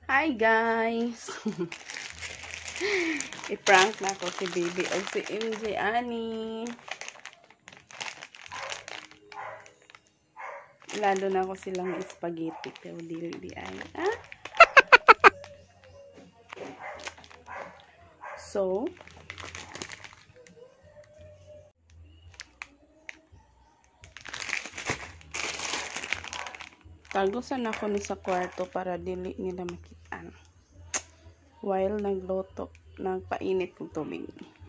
Hi guys! I-prank na ako si baby o si MJ Ani. Lalo na ako silang spaghetti pero di ay. Ah? So, tagusan ako ni sa kwarto para dili nila makitaan. While nagluto, nagpainit ng tubig.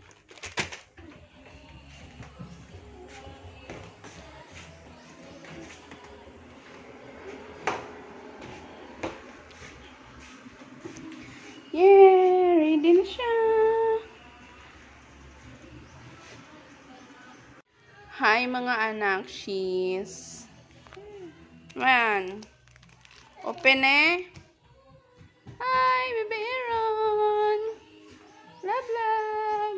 Yeah! Ready na siya! Hi mga anak, she's man. Open eh. Hi, baby Aaron. Love, love.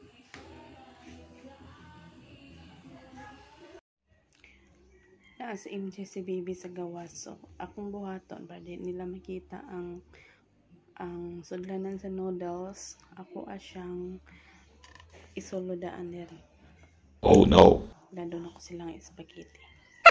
Nasa MJ si baby sa gawas. So, akong buhaton para di nila makita ang sudlanan sa noodles. Ako asyang isulodaan nila. Oh no. Dadon ako silang spaghetti.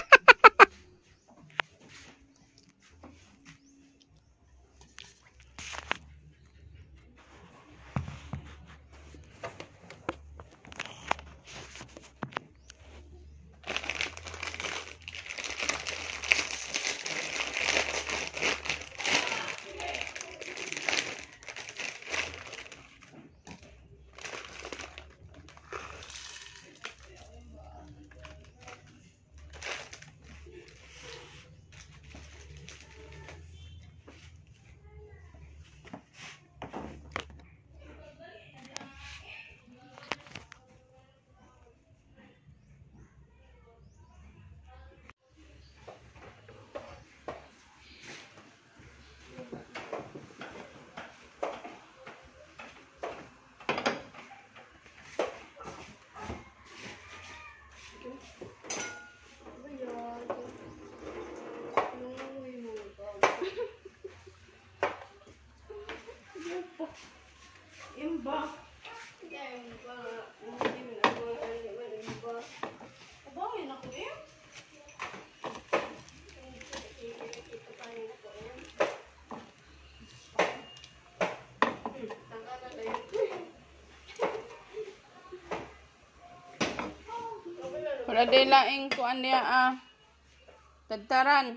Imba. Abangin ako eh. Wala day laing kuan niya tagtaran.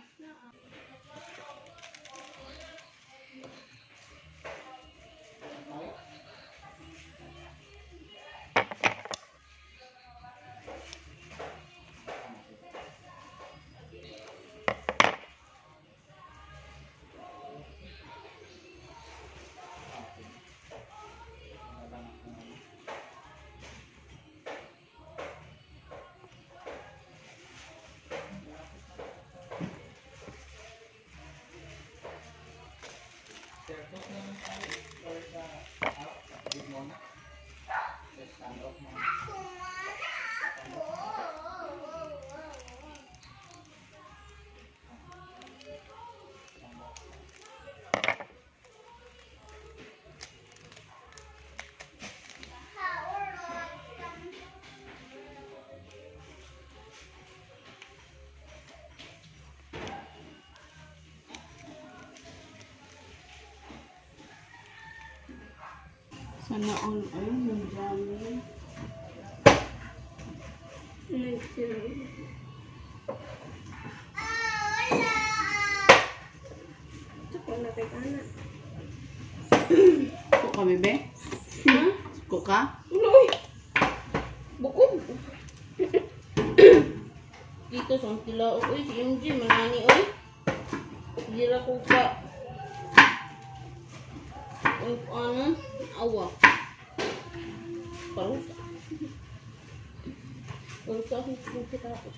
Sana all ay nandiyan. Suko ka, bebe? Suko ka? Uy! Bukog! Dito sa tilaok. Uy, si MJ, manani, uy. Dira ko ka. Uy, ano? Awa. Parusa. Parusa ako kita ako.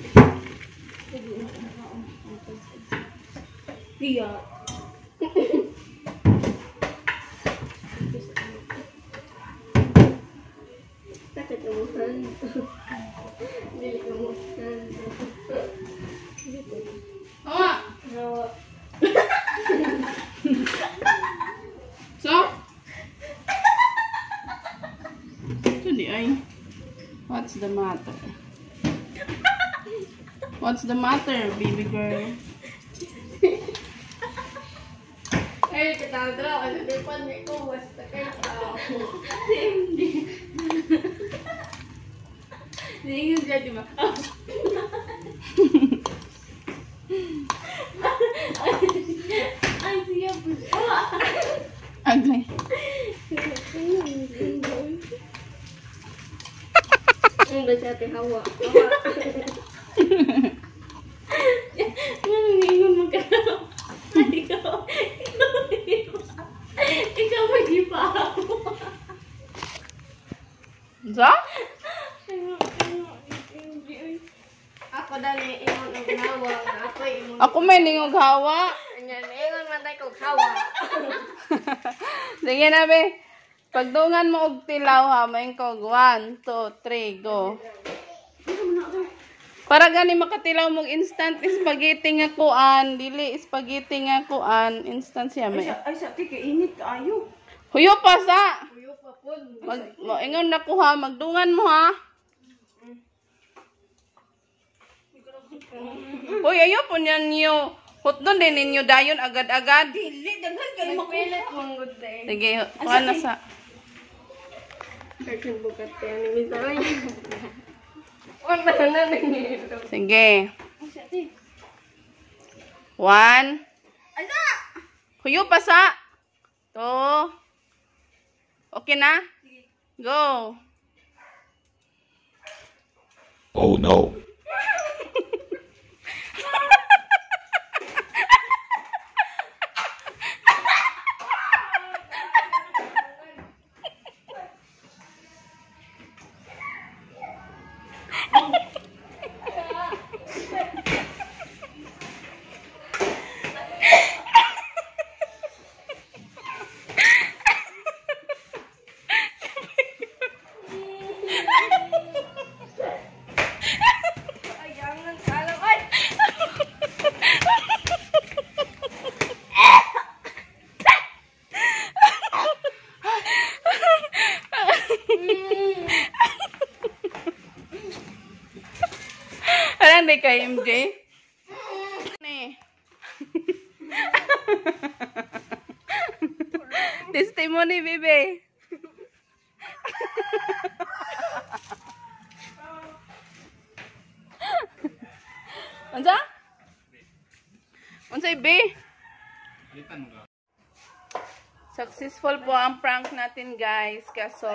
Iya. Dili ka mo. Hawa! Hawa. So? Ito di ay. What's the matter? What's the matter, baby girl? Ay, katawa-tawa. Ano din pa niya ko? Basta kayo tao. Hindi siya, di ba? Ay, siya po siya. Agay. Ang ba siya ate Hawa? Hawa. Nangingon mo ka na. Ikaw mag-ipa ako. So? Ako dali, ingon ang hawa. Ako ingon. Ako may ningog hawa. Anyan, ingon man tayo kong hawa. Sige na, be. Pagdungan mo og tilaw ha, main ko. 1, 2, 3, go. Para gani makatilaw mong instant spaghetti nga kuan, dili spaghetti nga kuan, instant siya may. Ay, sa tika, init ka ayo. Huyo pa sa. Kuyo pa po. Ingon na ko ha, magdungan mo ha. Hoy, ayo po niyo. Hotdon din ninyo dayon agad-agad. Dili, daghan kayo makulit mong good day. Sige, kuha na sa. Karkin bukat tayo ni Miss Aray. Wala na nangyayari. Sige. 1. Ala! Huyo pa sa. 2. Okay na? Go. Oh no. Ayangan ka lang. Ay! Alam di kay MJ? Ne. Testimony, bebe. Unsa? Unsay B? Successful po ang prank natin, guys. Kaso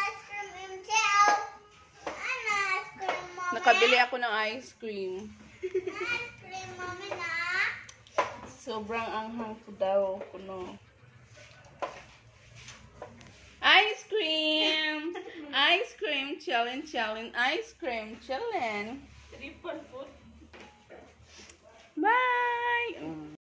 nakabili ako ng ice cream. Sobrang anghang po daw. Kuno. Ice cream! Ice cream! Challenge, challenge. Ice cream, challenge. Bye!